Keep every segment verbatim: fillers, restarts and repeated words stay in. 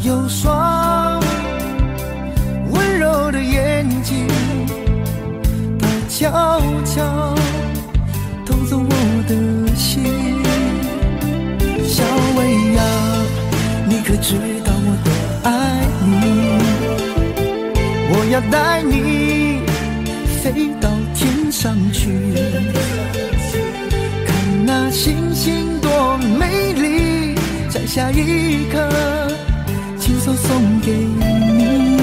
有双温柔的眼睛，它悄悄偷走我的心。小薇呀，你可知道我多爱你？我要带你飞到天上去，看那星星多美丽，摘下一颗亲手送给你。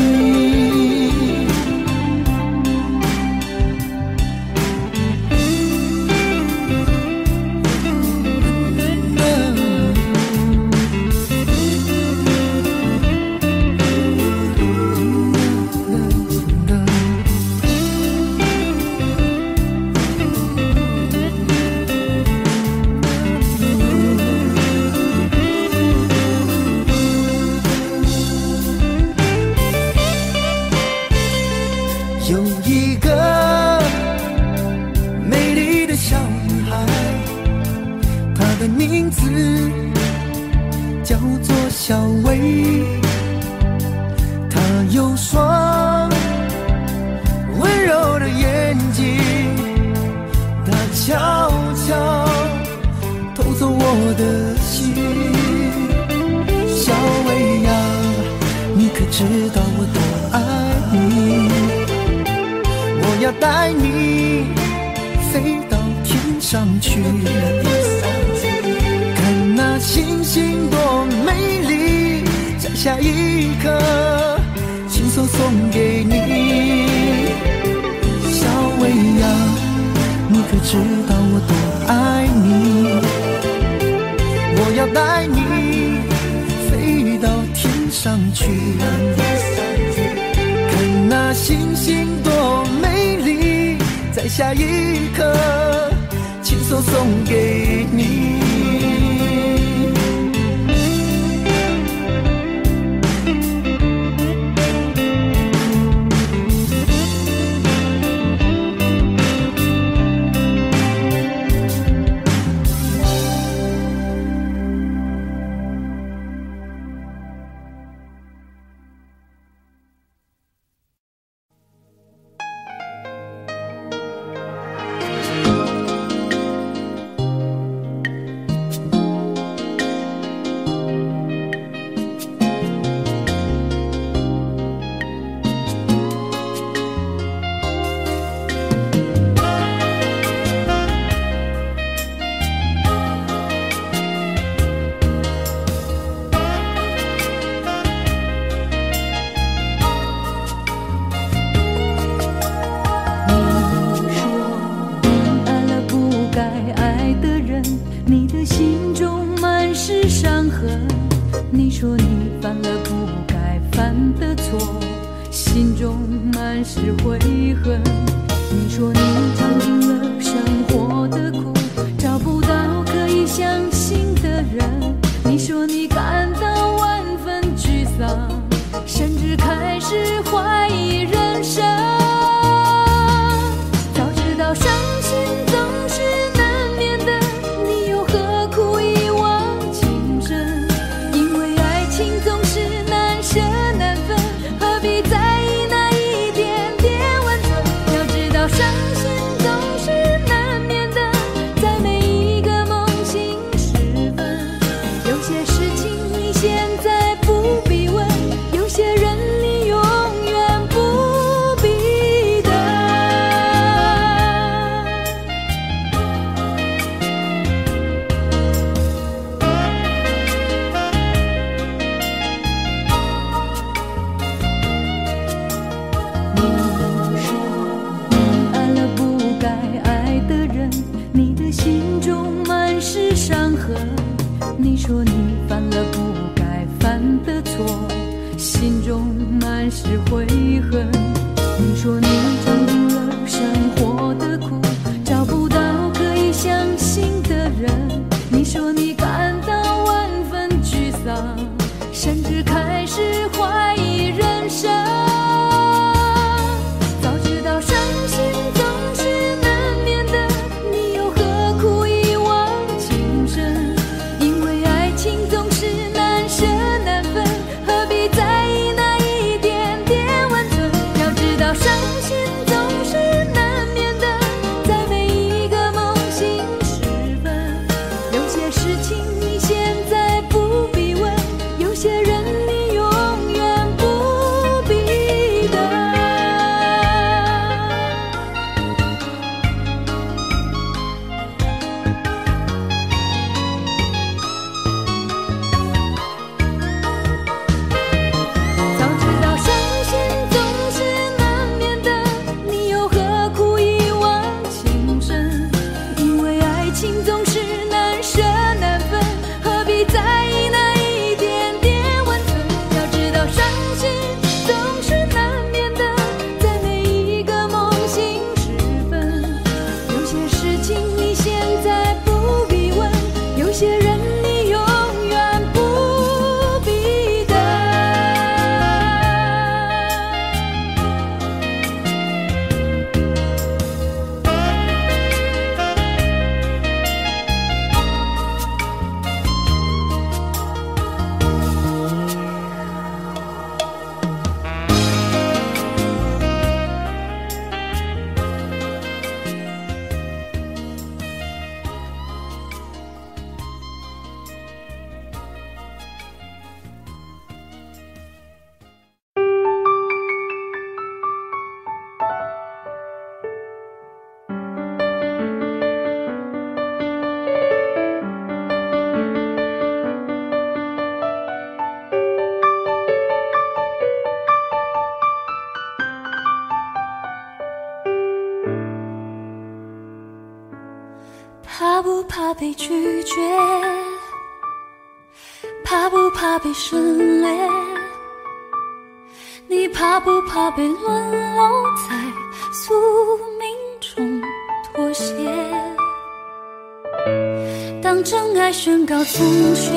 名字叫做小薇，她有双温柔的眼睛，她悄悄偷走我的心。小薇呀，你可知道我多爱你？我要带你飞到天上去，那星星多美丽，摘下一颗亲手送给你。小薇呀，你可知道我多爱你？我要带你飞到天上去，看那星星多美丽，摘下一颗亲手送给你。 何必拒绝？怕不怕被省略？你怕不怕被沦落在宿命中妥协？当真爱宣告从缺，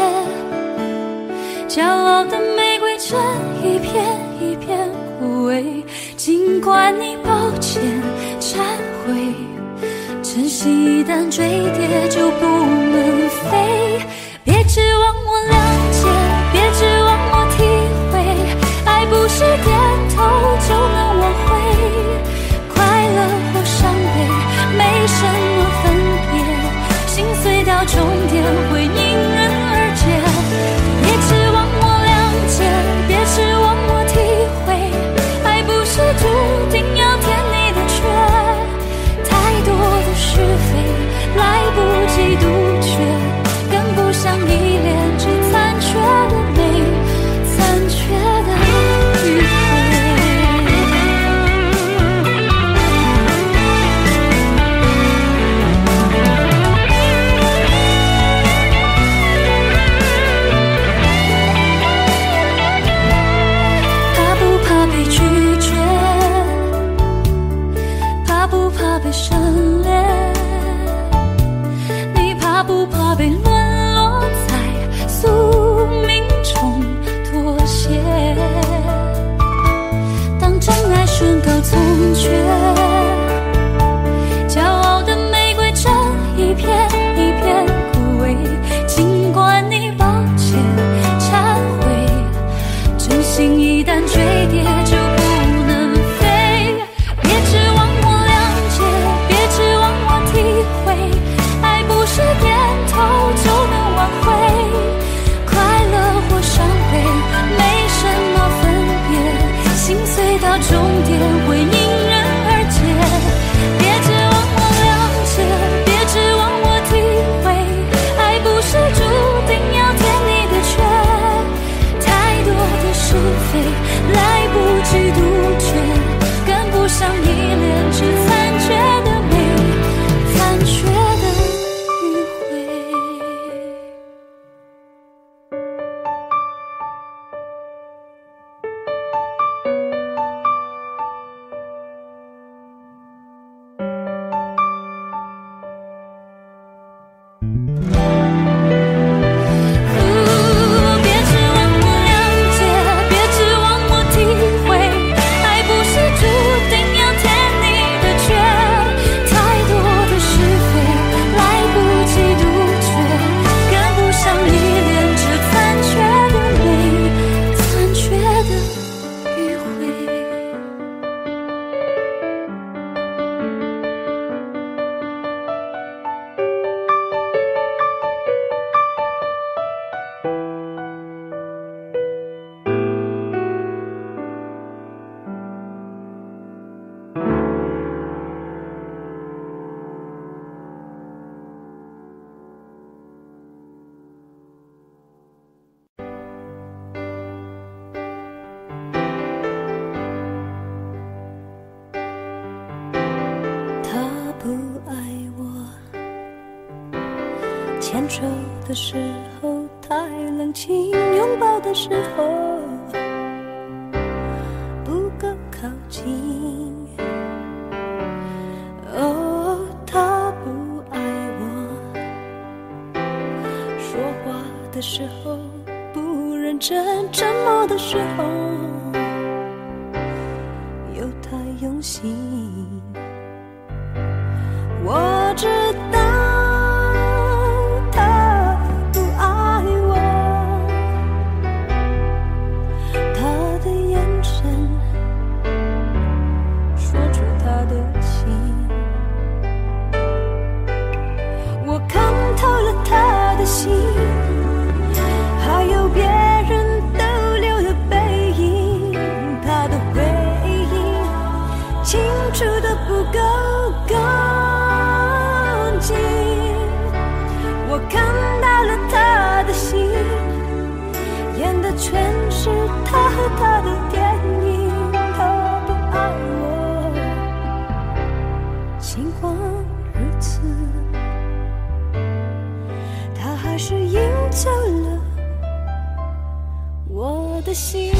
骄傲的玫瑰正一片一片枯萎。尽管你抱歉忏悔，真心一旦坠跌就不能飞。别指望我谅解，别指望我体会，爱不是点头就能挽回。快乐或伤悲没什么分别，心碎到终点会因人而解。别指望我谅解，别指望我体会，爱不是注定要填你的缺。太多的是非来不及杜绝，跟不上依恋，只残缺的美，残缺的迂回。怕不怕被拒绝？怕不怕被省略？你怕不怕被沦落在宿命中妥协？当真爱宣告从缺，骄傲的玫瑰正一片一片枯萎。尽管你抱歉忏悔，真心一旦坠跌就不能飞。别指望我谅解，别指望我体会，爱不是点头就能挽回。快乐或伤悲没什么分别，心碎到终点会因人而解。别指望我谅解，别指望我体会，爱不是注定要填你的缺。太多的是非来不及杜绝，跟不上依恋，只残缺的美，残缺的迂回。别指望我谅解，别指望我体会，爱不是注定要填你的缺。太多的是非来不及杜绝，跟不上依恋，只残缺的美，残缺的迂回。他不爱我，牵手的时候太冷清，拥抱的时候不够靠近。哦，他不爱我，说话的时候不认真，沉默的时候又太用心。我知道他不爱我，他的眼神说出他的情，我看透了他的心，还有别人逗留的背影，他的回应清楚的不够干净。 我的心。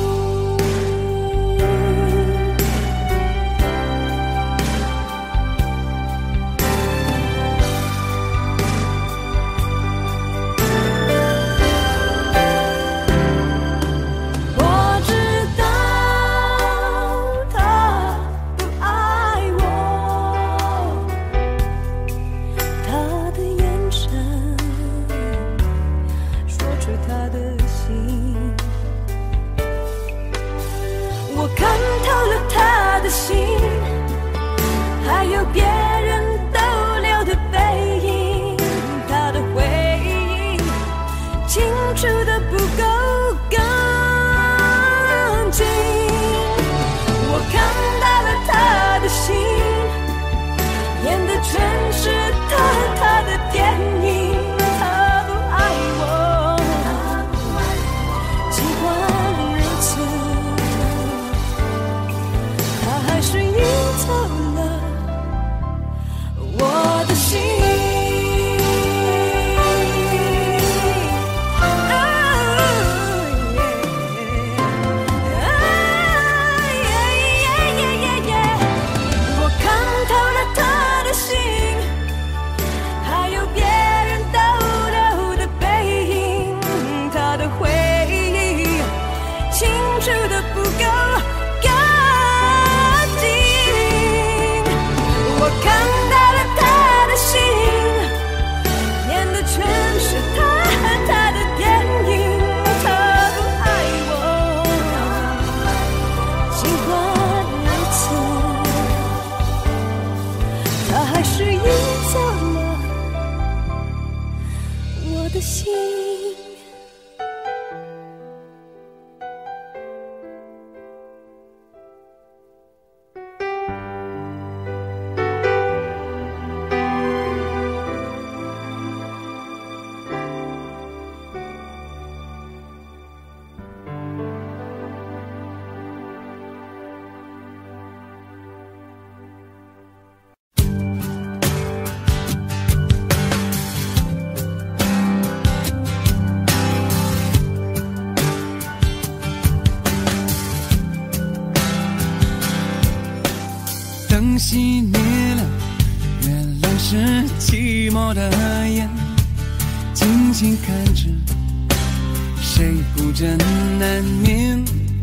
灯熄灭了，原来是寂寞的眼，静静看着谁孤枕难眠。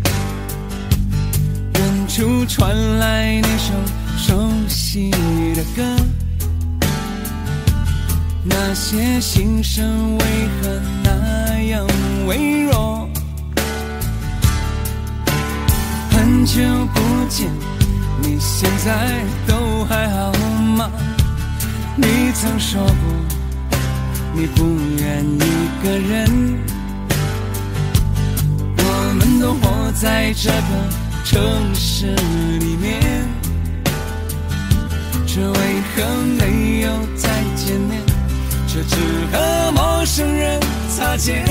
远处传来那首熟悉的歌，那些心声为何那样微弱？很久不见，你现在都还好吗？你曾说过你不愿一个人，我们都活在这个城市里面，却为何没有再见面，却只和陌生人擦肩？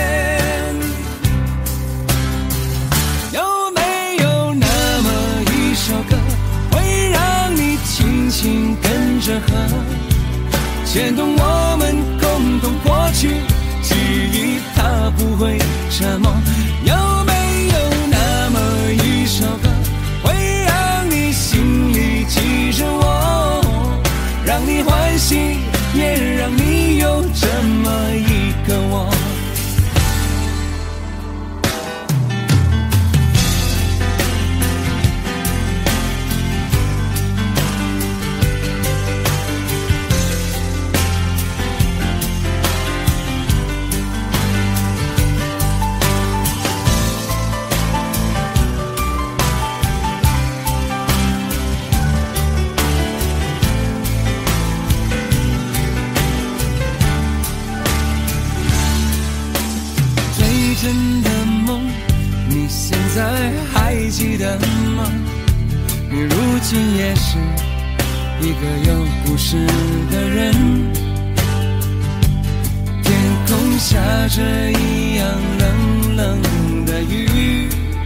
有没有那么一首歌，会让你轻轻跟着和，牵动我们共同过去记忆，它不会沉默？有没有那么一首歌，会让你心里记着我，让你欢喜，也让你有这么一个我？真的梦，你现在还记得吗？你如今也是一个有故事的人，天空下着一样冷冷的雨，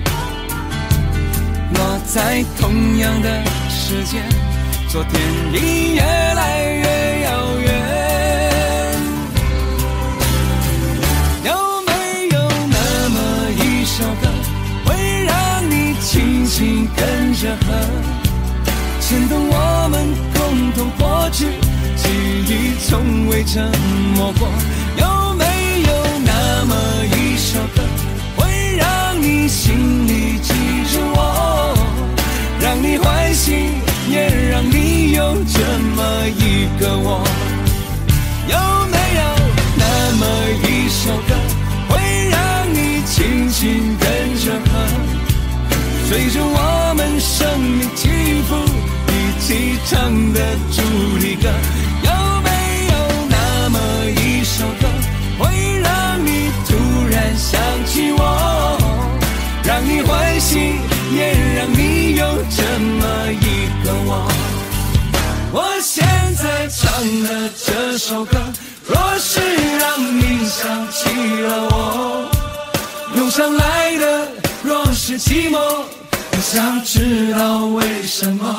落在同样的时间，昨天已越来越遥远。有没有那么一首轻跟着和，牵动我们共同过去，记忆从未沉默过。有没有那么一首歌，会让你心里记住我，让你欢喜，也让你有这么一个我？有没有那么一首歌，会让你轻轻跟着和，随着我们生命起伏一起唱的主题歌？有没有那么一首歌，会让你突然想起我，让你欢喜，也让你有这么一个我？我现在唱的这首歌，若是让你想起了我，涌上来的若是寂寞，想知道为什么？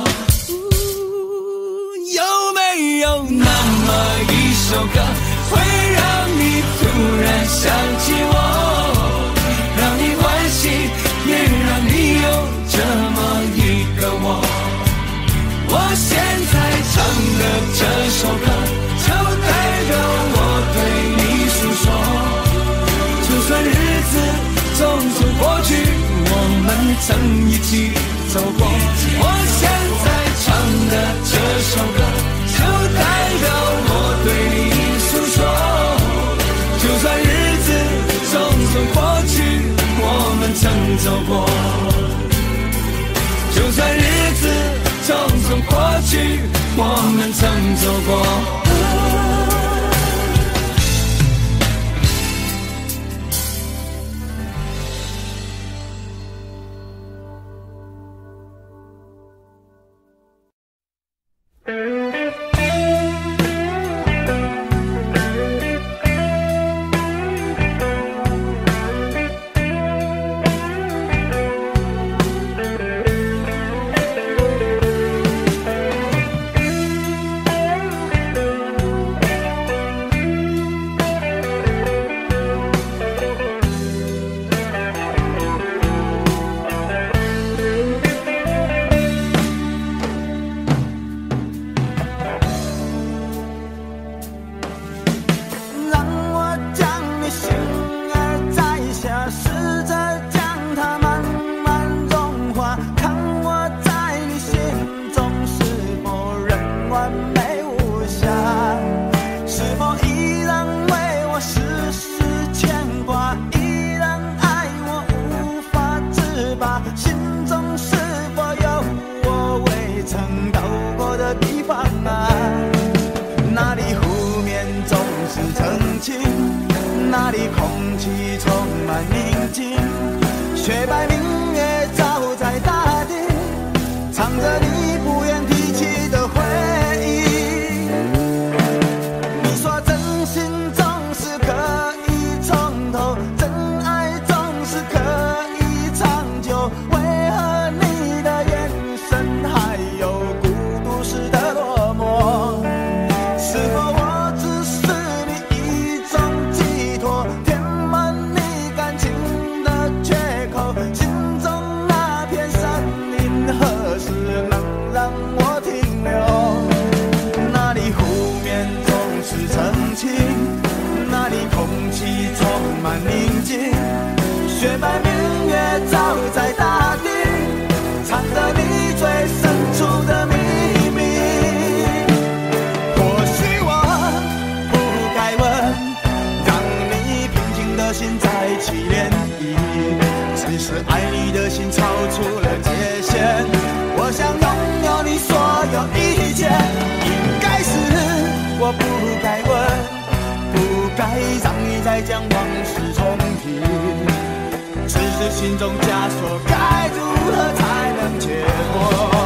有没有那么一首歌，会让你突然想起我，让你欢喜，也让你有这么一个我？我现在唱的这首歌，就代表我对你诉说。就算日子匆匆过去，我们曾一起走过。我现在唱的这首歌，就代表我对你诉说。就算日子匆匆过去，我们曾走过。就算日子匆匆过去，我们曾走过。 那里空气充满宁静，雪白明月照在大地，唱着你不愿提起的回忆。你说真心总是可以从头，真爱总是可以长久，为何你的眼神还有孤独时的落寞？是否我只是你一种寄托，填满你感情的缺口？心中那片森林何时能让我停留？那里湖面总是澄清，那里空气充满宁静，雪白明月照在大地，藏着你最深处的秘密。或许我不该问，让你平静的心再起涟漪，只是爱你的心超出了界限。我想拥有你所有一切，应该是我不该问，不该让你再将往事重提，只是心中枷锁该如何才能解脱？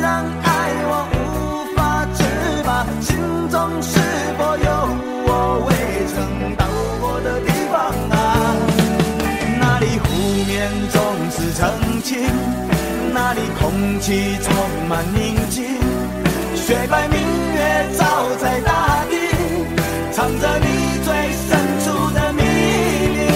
让爱我无法自拔？心中是否有我未曾到过的地方啊？那里湖面总是澄清，那里空气充满宁静，雪白明月照在大地，藏着你最深处的秘密。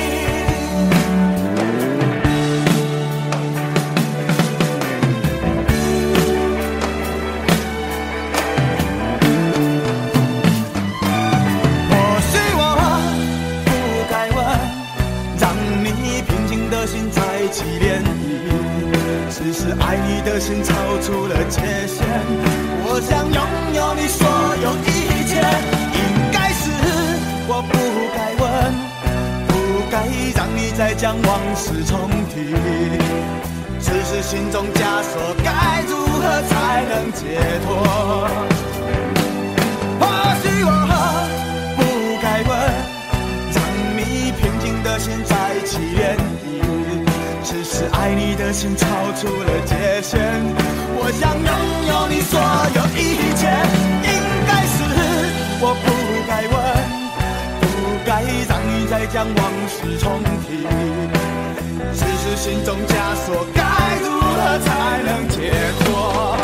或许我不该问，让你平静的心再起涟漪，只是爱你的心超出了界限，我想拥有你所有一切。应该是我不该问，不该让你再将往事重提，只是心中枷锁该如何才能解脱？或许我不该问，让你平静的心再起涟漪，只是爱你的心超出了界限，我想拥有你所有一切。应该是我不该问，不该让你再将往事重提，只是心中枷锁该如何才能解脱？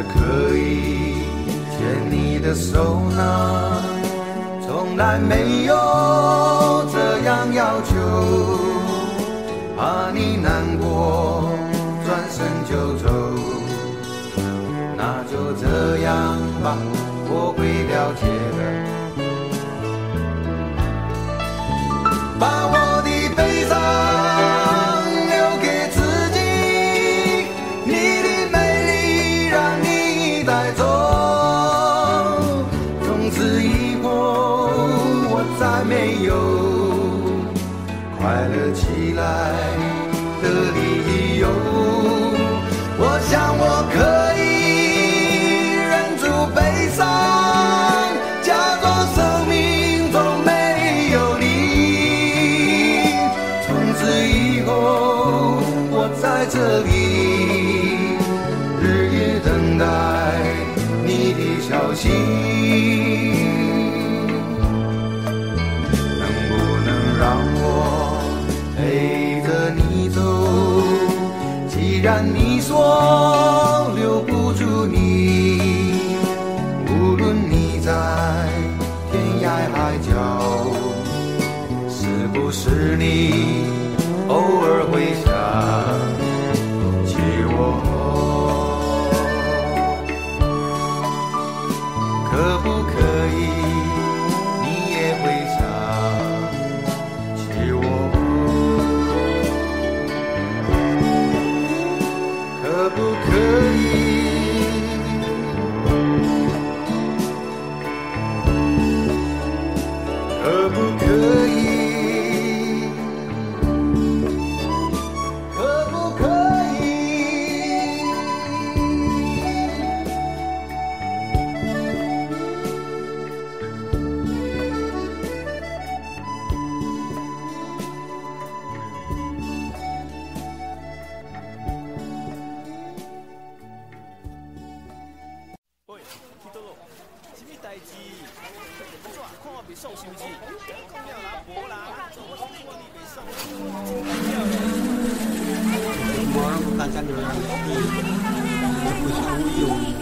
可以牵你的手呢？从来没有这样要求，怕你难过，转身就走。那就这样吧，我会了解的。把我的悲伤留给自己，你的美丽让你带走。从此以后，我再没有快乐起来的理由。我想我可以忍住悲伤，假装生命中没有你。从此以后，我在这里日夜等待你的消息。能不能让我陪着你走？既然你说留不住你，无论你在天涯海角，是不是你偶尔会想起我？可不可以你也会想起我？可不可以？可不可以？可不可以？ 喂，去倒咯？什么代志？怎看我袂爽是不是？讲了啦，无啦，做我看你袂爽。 我让大家留下地，不想有。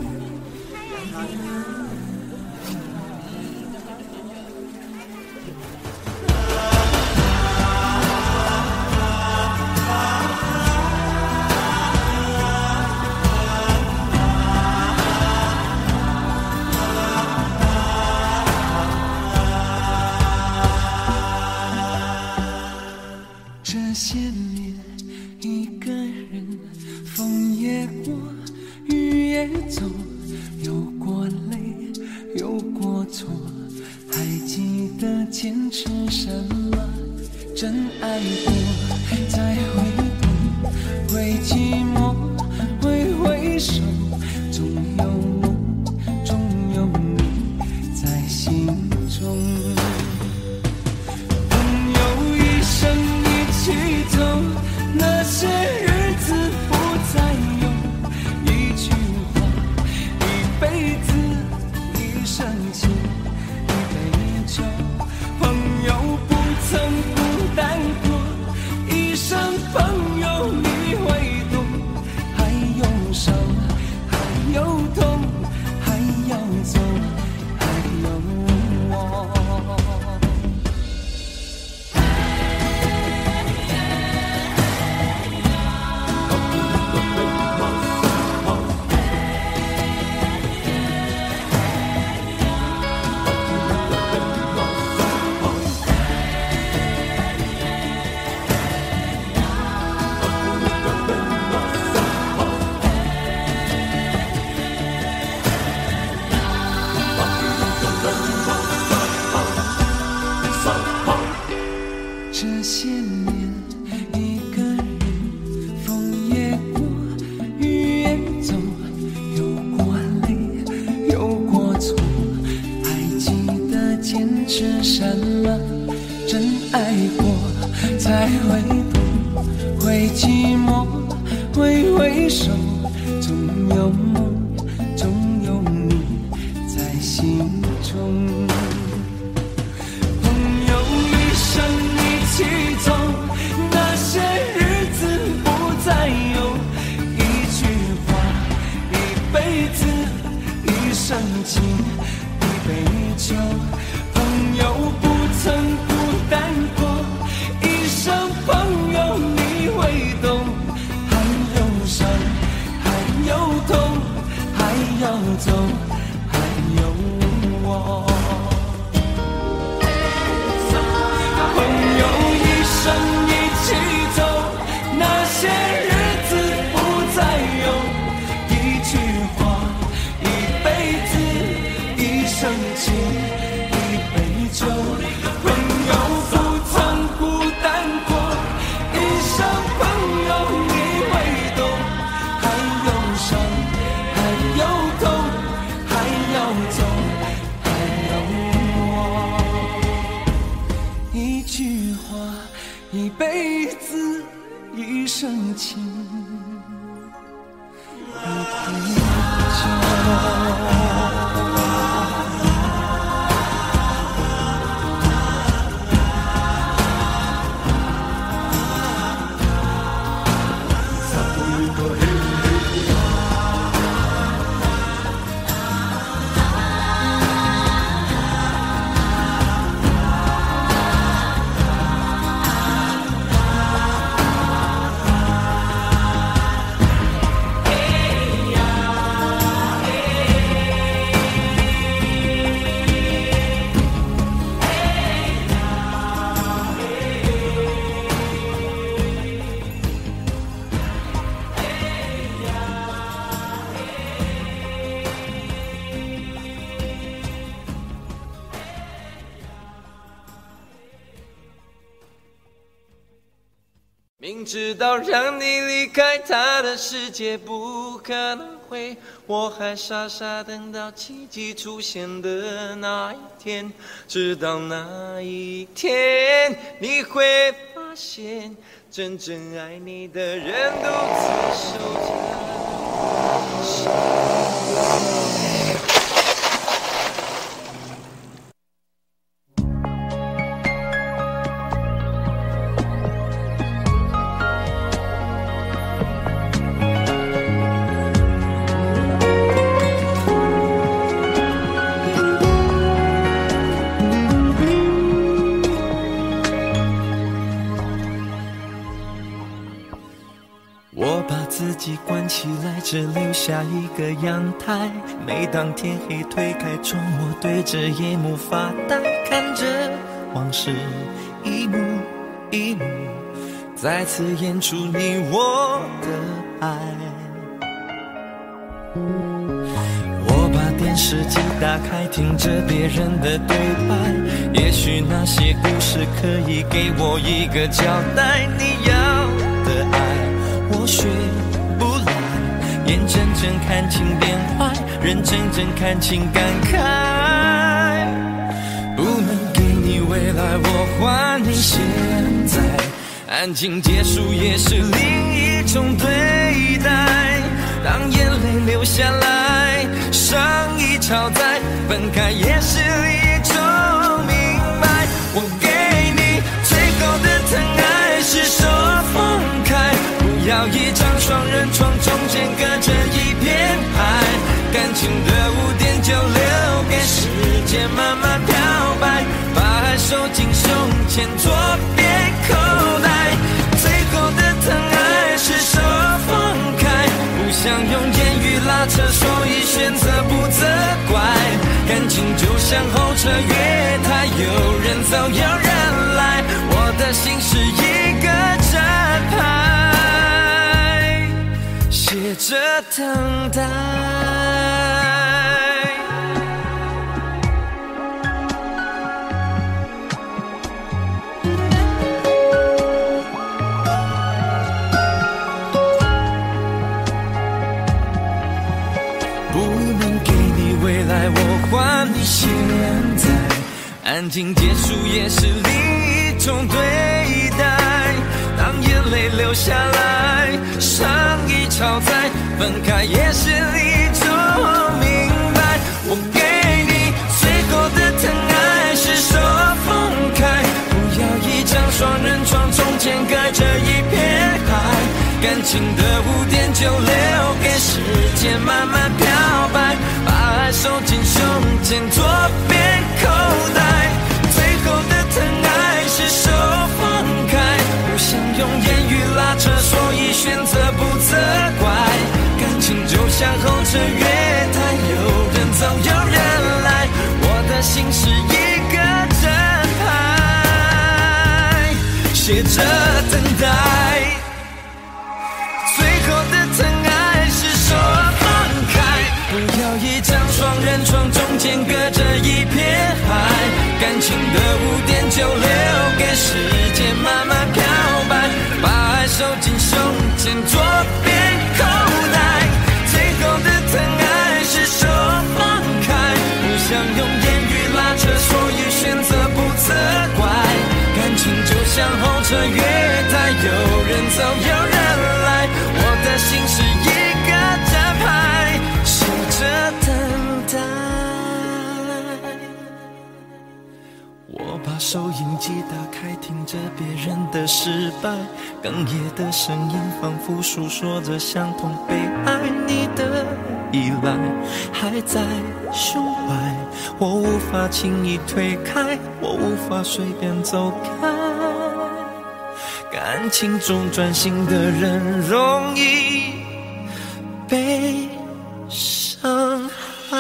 这些年一个人，风也过，雨也走，有过泪，有过错，还记得坚持什么？真爱过，再回头，会寂寞，会回首，总有梦，总有你在心中。那些日子不再有，一句话，一辈子，一生情，一杯酒。朋友不曾孤单过，一生朋友你会懂。还有伤，还有痛，还要走，还有我。 子，一生情，一杯酒。朋友不曾孤单过，一生朋友你会懂。还有伤，还有痛，还要走，还有我。朋友一生一起走，那些日子不再有。一句话，一辈子，一生情，一杯酒。朋友不曾孤单过，一生朋友你会懂。还有伤，还有痛，还要走，还有我。一句话，一辈子，一生情，一杯酒。明知道让你离开他的世界不可能会，我还傻傻等到奇迹出现的那一天。直到那一天，你会发现，真正爱你的人独自守着。我把自己关起来，只留下一个阳台。每当天黑推开窗，我对着夜幕发呆，看着往事一幕一幕再次演出你我的爱。我把电视机打开，听着别人的对白，也许那些故事可以给我一个交代。你要的爱我学不来，眼睁睁看情变坏，人真正看情感慨。不能给你未来，我还你现在。安静结束也是另一种对待。当眼泪流下来，伤已超载，分开也是一种明白。我给你最后的疼爱是手放开，不要一张双人床，中间隔着一片海。感情的污点就留给时间慢慢漂白，把爱收进胸前左边口袋。最后的疼爱是手放开，不想用言语拉扯，所以选择不责怪。感情就像候车月台，有人走有人来，我的心是一个站牌，写着等待。我还你现在，安静结束也是另一种对待。当眼泪流下来，伤已超载，分开也是一种明白。我给你最后的疼爱是手放开，不要一张双人床，中间隔着一片海。感感情的污点就留给时间慢慢漂白，把爱收进胸前左边口袋。最后的疼爱是手放开，不想用言语拉扯，所以选择不责怪。感情就像候车月台，有人走有人来，我的心是一个正牌，写着等待。最后的疼爱是手放开，不要一张双人床，中间隔着一片海。感情的污点就留给时间慢慢漂白，把爱收进胸前左边口袋。最后的疼爱是手放开，不想用言语拉扯，所以选择不责怪。感情就像候车月台，有人走有人来，我的心是一个站牌，守着等待。我把收音机打开，听着别人的失败，哽咽的声音仿佛诉说着相同被爱你的依赖，还在胸怀，我无法轻易推开，我无法随便走开。感情中专心的人容易被伤害。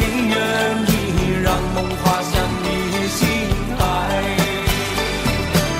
梦滑向你心海。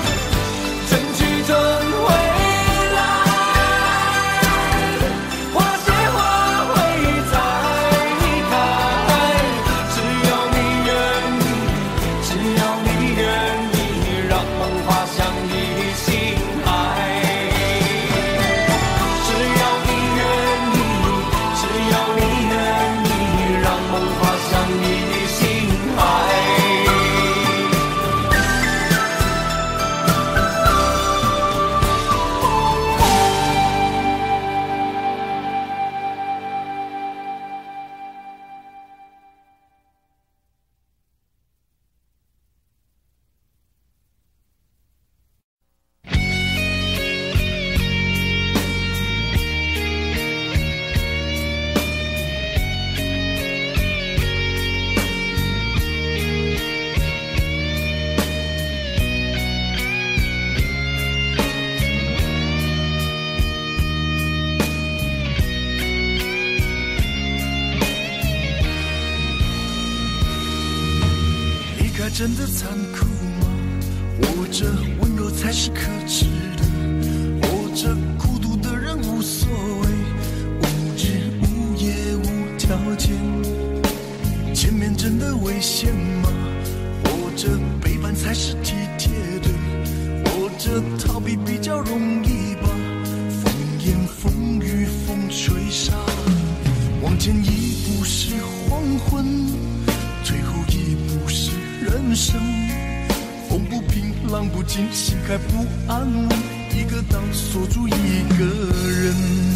真的残酷吗？活着温柔才是可耻的，活着孤独的人无所谓，无日无夜无条件。前面真的危险吗？活着背叛才是体贴的，活着逃避比较容易吧。风言风语风吹沙，往前一步是黄昏，最后一步是人生。风不平浪不静，心还不安稳，一个岛锁住一个人。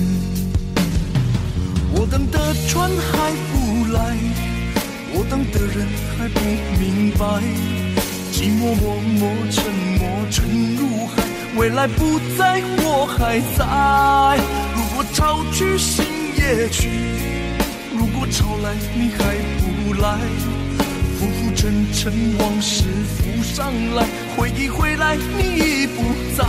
我等的船还不来，我等的人还不明白，寂寞默默沉默沉入海，未来不在我还在。如果潮去心也去，如果潮来你还不来，浮浮沉沉往事浮上来，回忆回来你已不在。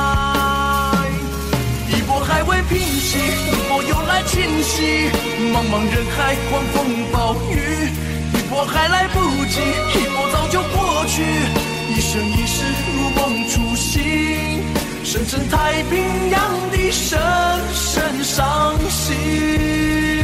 一波还未平息，一波又来侵袭，茫茫人海狂风暴雨，一波还来不及，一波早就过去，一生一世如梦初醒，深深太平洋的深深伤心。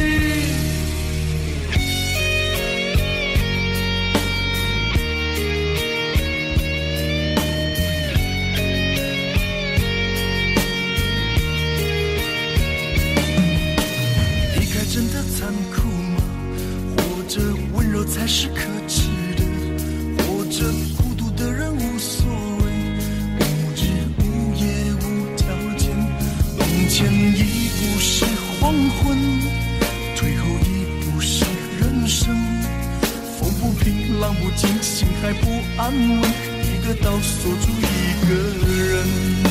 真的残酷吗？活着温柔才是可耻的，活着孤独的人无所谓，无日无夜无条件。往前一步是黄昏，退后一步是人生。风不平浪不静，心还不安稳，一个岛锁住一个人。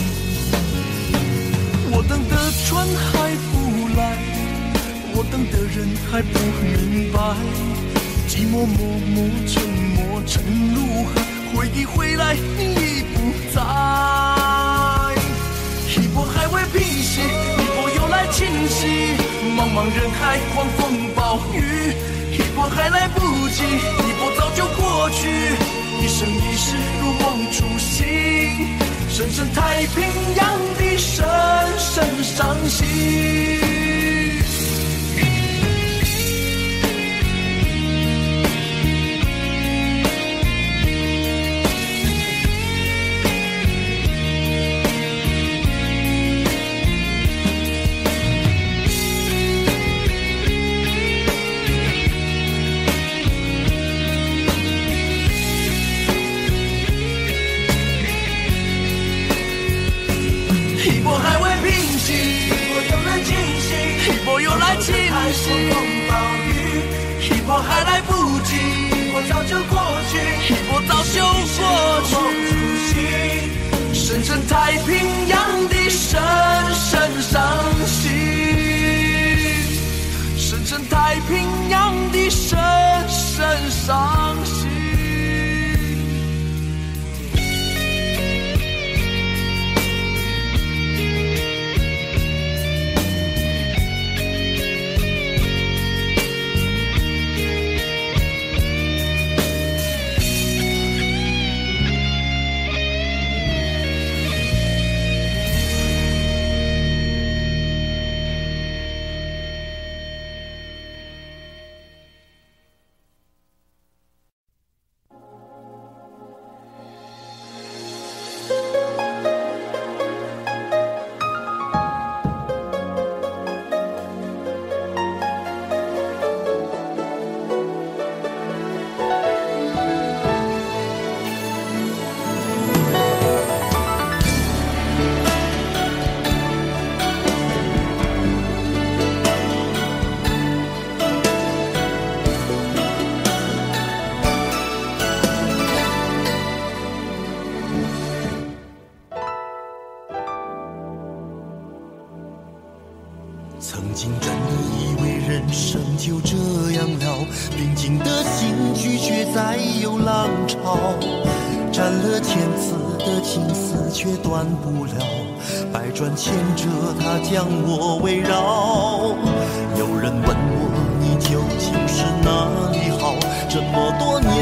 我等的船还不来，我等的人还不明白，寂寞默默沉默沉入海，回忆回来你已不在。一波还未平息，一波又来侵袭，茫茫人海狂风暴雨，一波还来不及，一波早就过去，一生一世如梦初醒，深深太平洋的深深伤心。一波还未平息，一波又来侵袭，一波又来侵袭，一波还来不及，一波早就过去，一波早就过去，深深太平洋的深深伤心，深深太平洋的深深伤心。曾经真的以为人生就这样了，平静的心拒绝再有浪潮，斩了千次的情丝却断不了，百转千折它将我围绕。有人问我你究竟是哪里好，这么多年我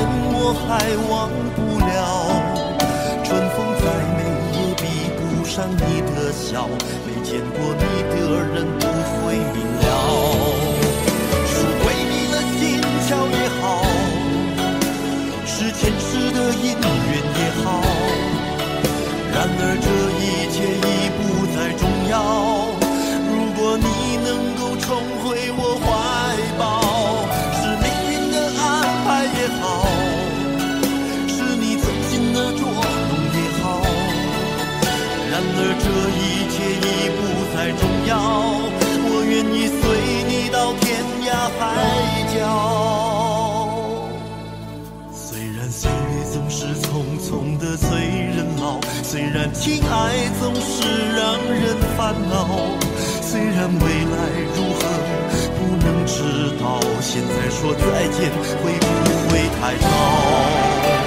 我还忘不了。春风再美也比不上你的笑，没见过你的人不会明了。是鬼迷了心窍也好，是前世的因缘也好，然而这一切已不再重要。如果你能够重回我怀抱，是命运的安排也好，是你存心的捉弄也好，然而这一切已不再重要。我愿意随你到天涯海角。虽然岁月总是匆匆的催人老，虽然情爱总是让人烦恼，虽然未来如何不能知道，现在说再见会不会太早？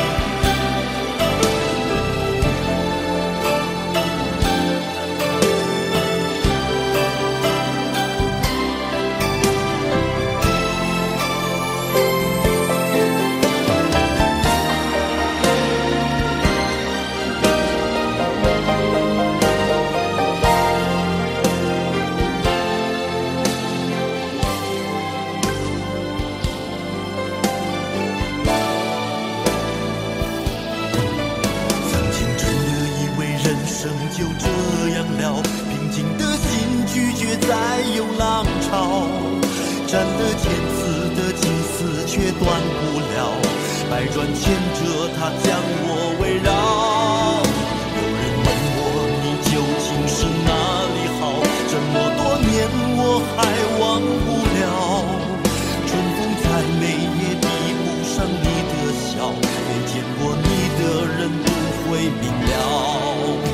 就这样了，平静的心拒绝再有浪潮，斩了千次的情丝却断不了，百转千折它将我围绕。有人问我你究竟是哪里好，这么多年我还忘不了。春风再美也比不上你的笑，没见过你的人不会明了。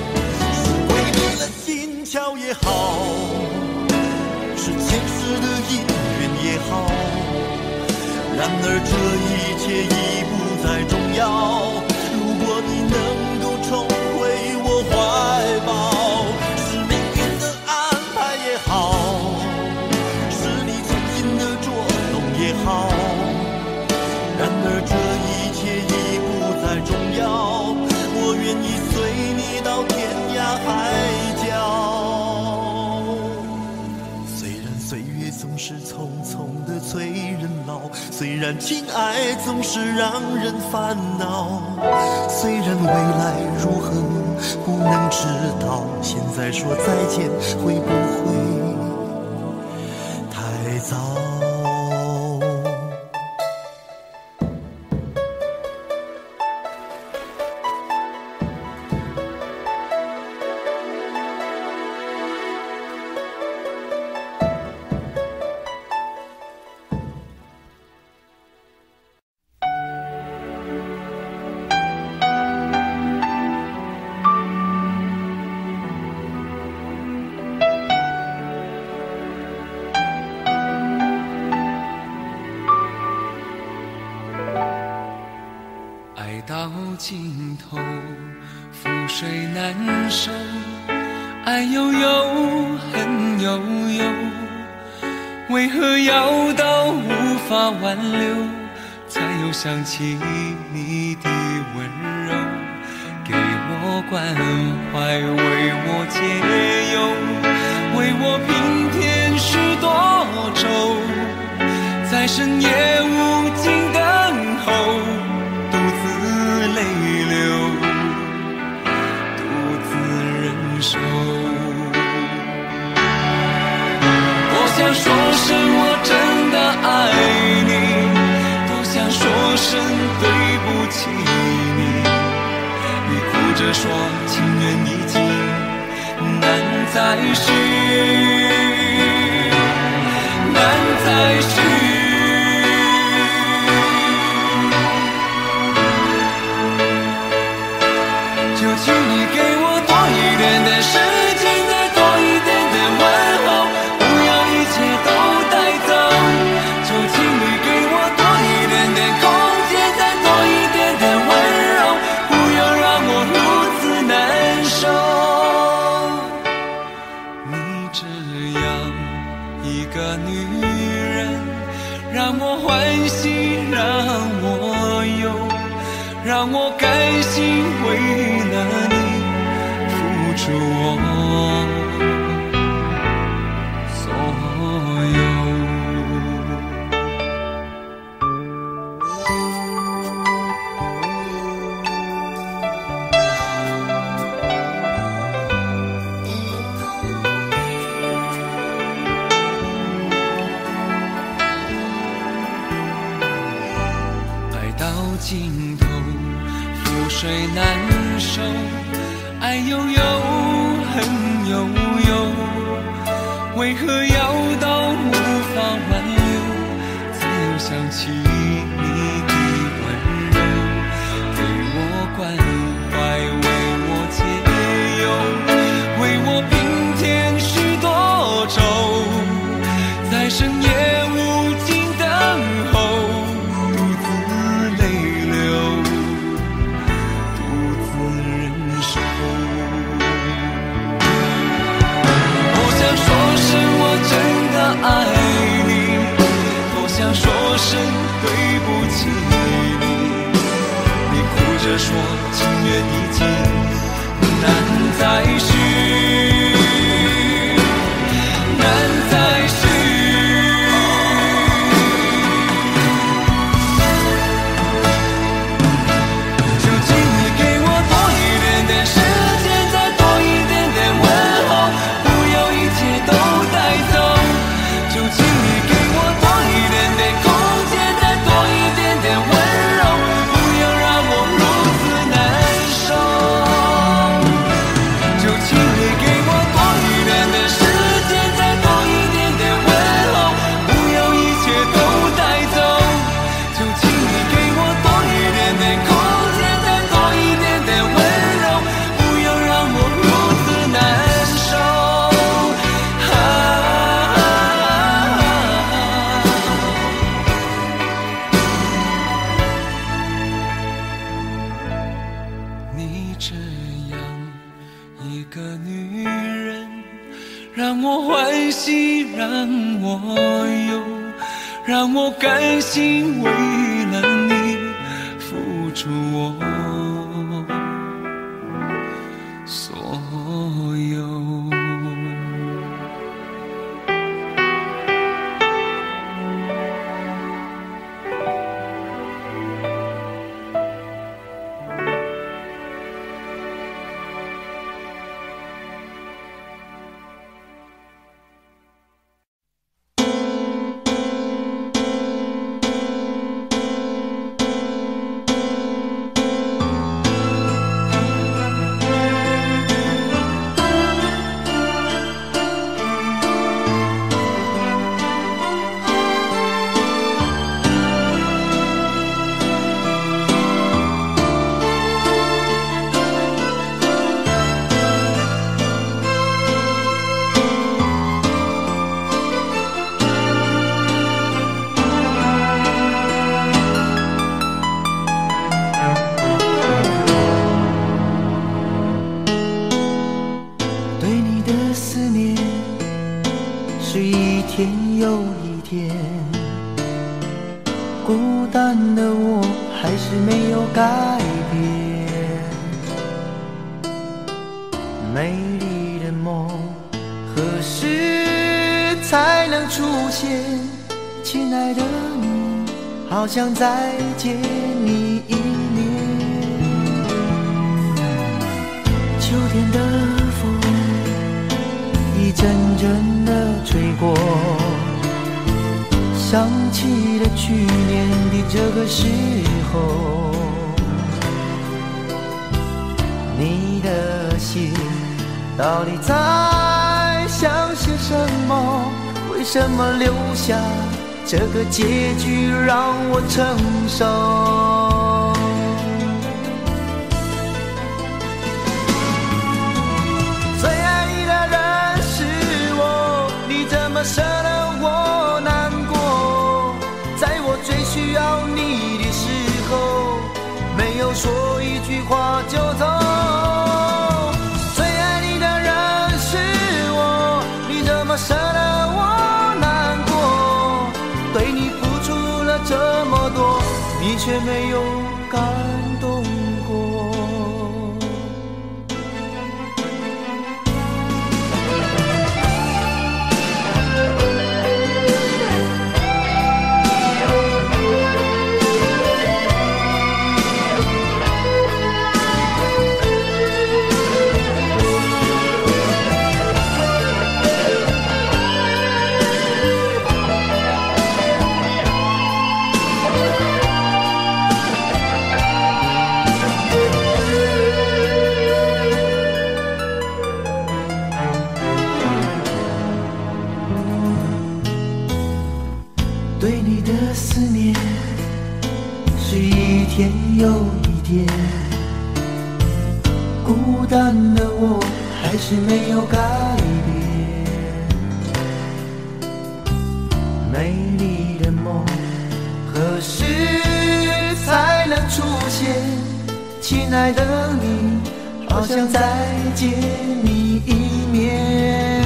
巧也好，是前世的因缘也好，然而这一切已不再重要。如果你能够重回我怀抱，是命运的安排也好，是你存心的捉弄也好，然而这一切已不再重要。我愿意随你到天涯海角。总是匆匆的催人老，虽然情爱总是让人烦恼，虽然未来如何不能知道，现在说再见会不会太早？ 到尽头，覆水难收，爱悠悠，恨悠悠，为何要到无法挽留，才又想起你的温柔，给我关怀，为我解忧，为我平添许多愁，在深夜无尽等候，独自泪流，独自忍受。多想说声我真的爱你，多想说声对不起你，你哭着说情缘已尽，难再续，难再续。就请你给我多一点的时间，再多一点的问候，不要一切都带走。就请你给我多一点的空间，再多一点的温柔，不要让我如此难受。你这样一个女人，让我欢喜，让我忧。 让我甘心为了你付出我所有。尽头，覆水难收，爱悠悠，恨悠悠，为何要到无法挽留，才又想起你的温柔，给我关怀，为我解忧，为我平添许多愁，在深夜无尽等候。爱你，多想说声对不起你。你哭着说情缘已尽，难再续，难再续。究竟你给我多一点点时间，再多一点点问候，不要一切都带走。究竟你给我多一点点空间，再多一点点温柔，不要让我如此难受。究竟你给我多一点点时间，再多一点点问候，不要一切都带走。究竟你给我多一点点空间，再多一点点温柔，不要让我如此难受。你这样一个女人，让我欢喜，让我忧，让我甘心为了你付出我所有。 孤单的我还是没有改变，美丽的梦何时才能出现？亲爱的你，好想再见你一面。秋天的风一阵阵的吹过，想起了去年的这个时候，你的信到底在想些什么？为什么留下这个结局让我承受？最爱你的人是我，你怎么舍得我难过？在我最需要你的时候，没有说一句话就走。最爱你的人是我，你怎么舍得我难过？对你付出了这么多，你却没有感动对你的思念是一天又一天，孤单的我还是没有改变。美丽的梦何时才能出现？亲爱的你，好想再见你一面。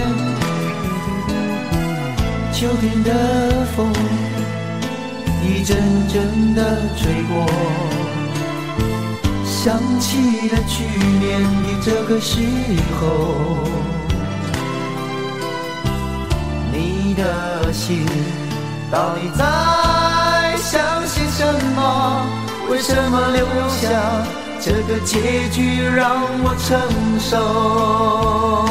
秋天的风一阵阵的吹过，想起了去年的这个时候，你的心到底在想些什么？为什么留下这个结局让我承受？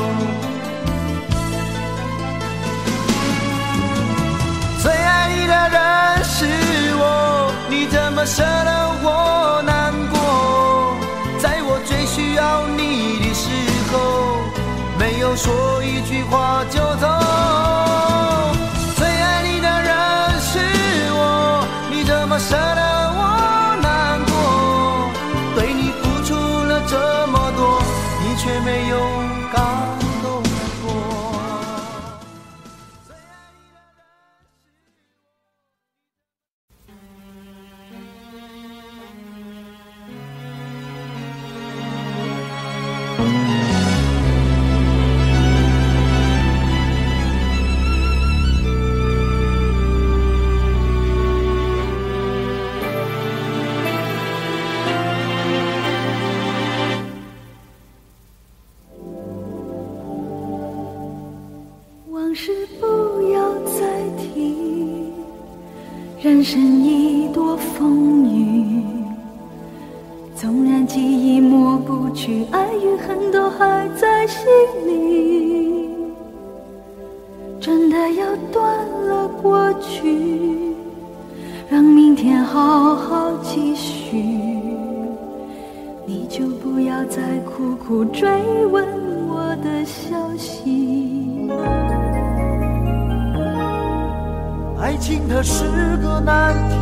最爱你的人是我，你怎么舍得我难过？在我最需要你的时候，没有说一句话就走。最爱你的人是我，你怎么舍得我难过？对你付出了这么多，你却没有感动过。 往事不要再提，人生已多风雨，纵然记忆抹不去，爱与恨都还在心里。真的要断了过去，让明天好好继续，你就不要再苦苦追问我的消息。 爱情它是个难题，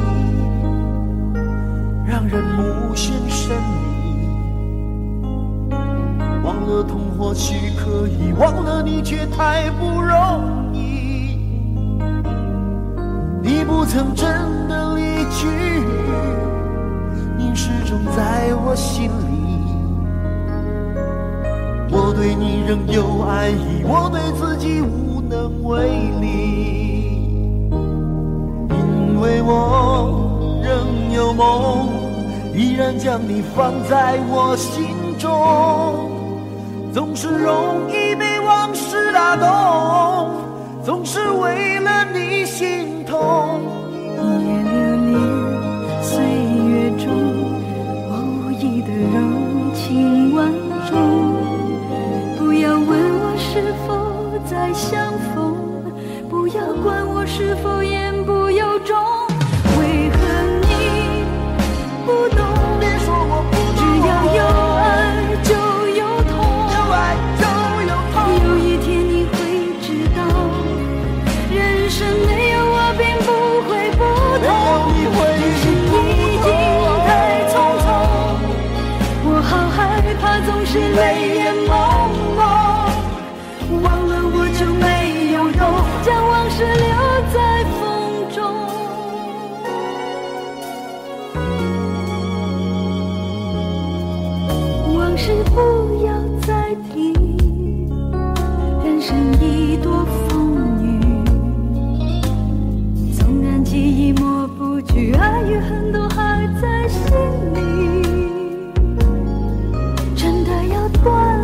让人无限神秘。忘了痛或许可以，忘了你却太不容易。你不曾真的离去，你始终在我心里。我对你仍有爱意，我对自己无能为力。因为我仍有梦，依然将你放在我心中，总是容易被往事打动，总是为了你心痛。 一夜流连岁月中，无意的柔情万种。不要问我是否再相逢，不要管我是否言不由衷。为何你不懂？ 别说我不懂， 只要有爱就有痛， 有爱就有痛。 有一天你会知道，人生没有我并不会不同。人生已经太匆匆，我好害怕总是泪眼朦胧。忘了我就没有用，将往事留在风中。往事不要再提，人生已多风雨。纵然记忆抹不去，爱与恨都还在心里。真的要断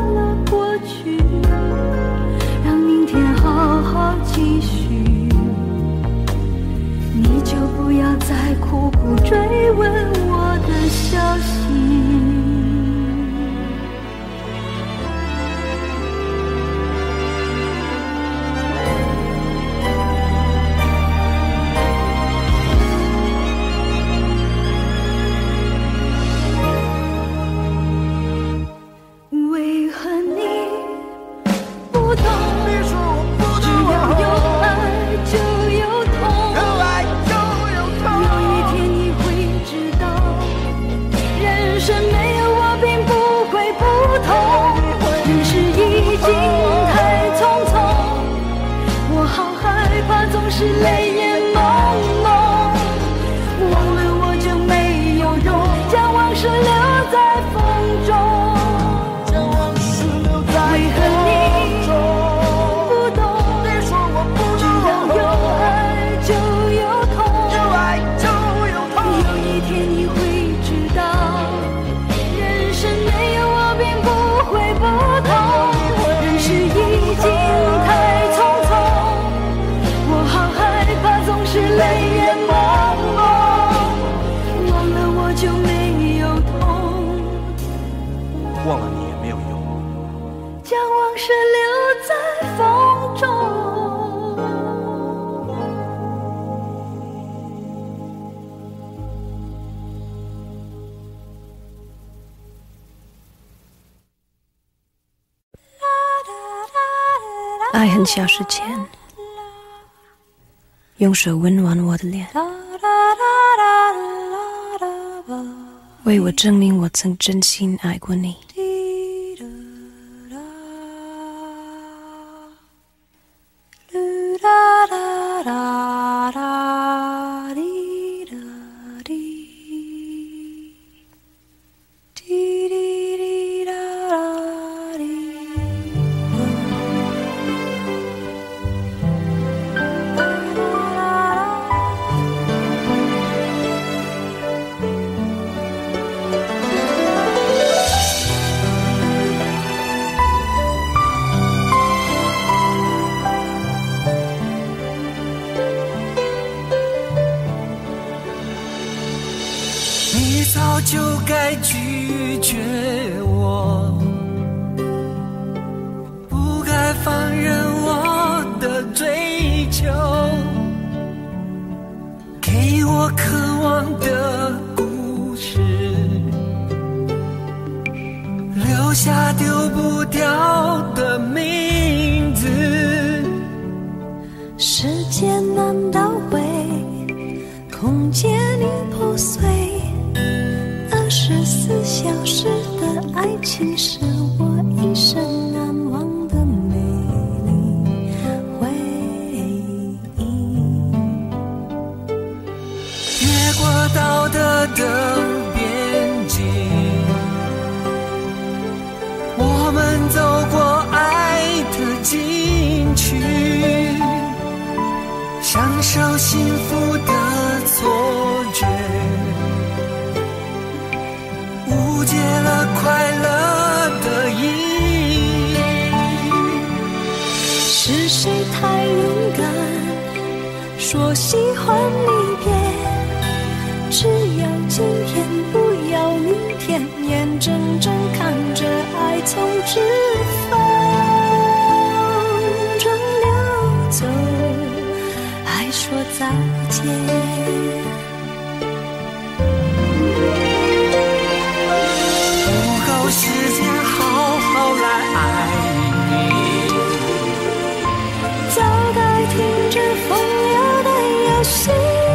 我好害怕，总是泪眼朦胧，忘了我就没有用，将往事留在风中，将往事留在风中。为何你不懂？你说我不懂。只要有爱就有痛，有爱就有痛。有一天你会知道，人生没有我并不会不同，人世已经太匆匆，我好害怕，总是泪眼朦胧，忘了我就没有痛， 忘了你也没有用， 将往事留在风中。 爱很小时前，用手温暖我的脸，为我证明我曾真心爱过你。 你早就该拒绝我，不该放任我的追求，给我渴望的故事，留下丢不掉的名字。 时间难倒回，空间已破碎，二十四小时的爱情是我一生难忘的美丽回忆。 越过道德的边境，我们走过爱的禁区，享受幸福的错觉，误解了快乐的意义。 是谁太勇敢，说喜欢离别，只要今天不要明天，眼睁睁看着爱从指缝中流走，还说再见。 时间好好来爱你， 早该停止风流的游戏，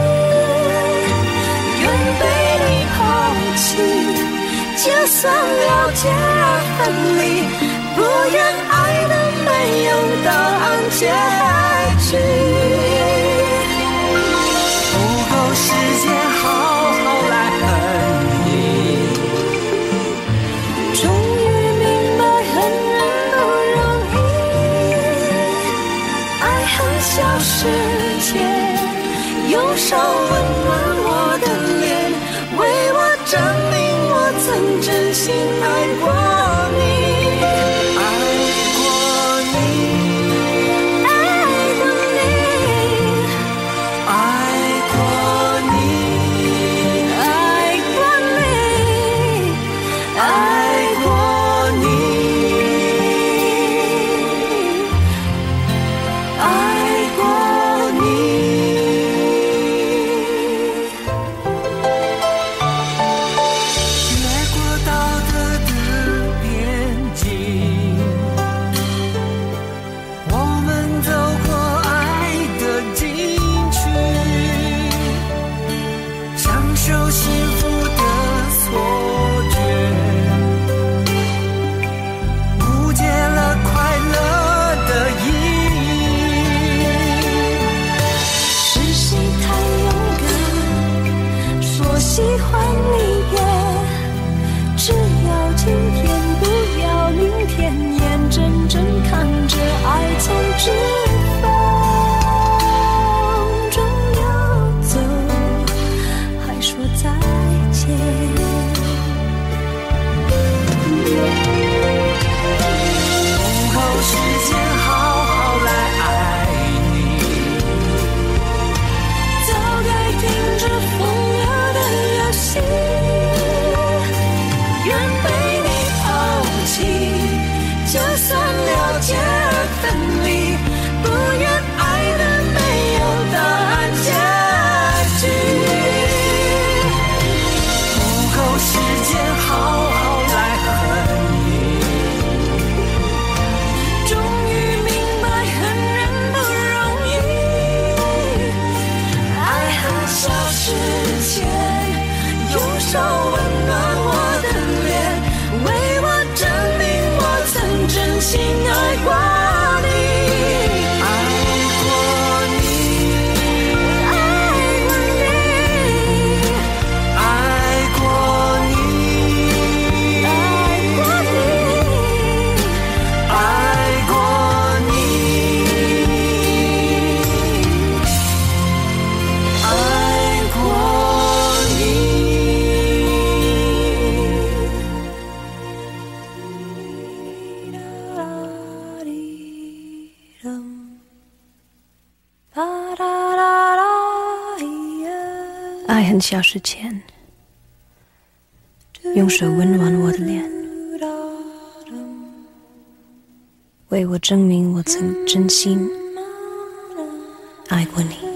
愿被你抛弃，就算了解而分离，不愿爱的没有答案结局。 不够时间好好来恨你， 终于明白恨人不容易，爱恨消失前，用手温暖我的脸，为我证明我曾真心爱过你。 越过道德的爱很消失前，用手温暖我的脸，为我证明我曾真心爱过你。